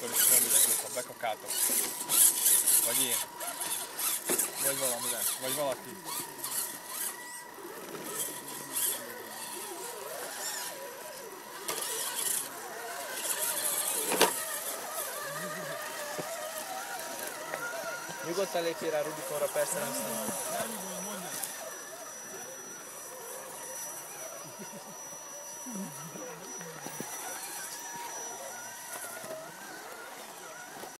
akkor is nem ülök, ha bekakáltok. Vagy én. Vagy valamire. Vagy valaki. Nyugodtan lépjél rá Rubikonra, persze nem.